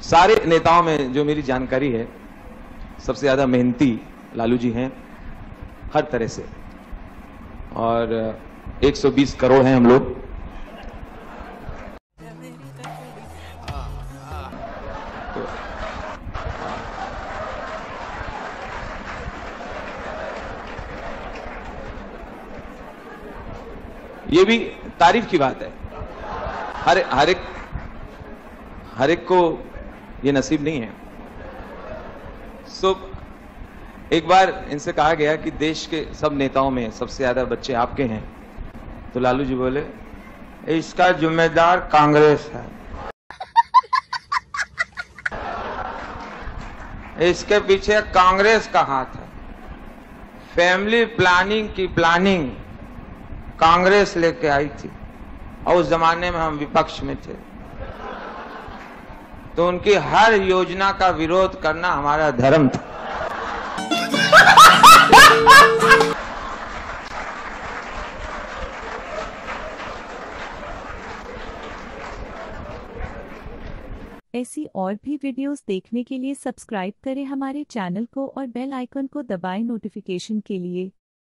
सारे नेताओं में जो मेरी जानकारी है, सबसे ज्यादा मेहनती लालू जी हैं हर तरह से। और 120 करोड़ हैं हम लोग। ये भी तारीफ की बात है। हर एक को ये नसीब नहीं है। एक बार इनसे कहा गया कि देश के सब नेताओं में सबसे ज्यादा बच्चे आपके हैं, तो लालू जी बोले इसका जिम्मेदार कांग्रेस है, इसके पीछे कांग्रेस का हाथ है। फैमिली प्लानिंग की प्लानिंग कांग्रेस लेके आई थी और उस जमाने में हम विपक्ष में थे, तो उनकी हर योजना का विरोध करना हमारा धर्म था। ऐसी और भी वीडियोस देखने के लिए सब्सक्राइब करें हमारे चैनल को और बेल आइकन को दबाएं नोटिफिकेशन के लिए।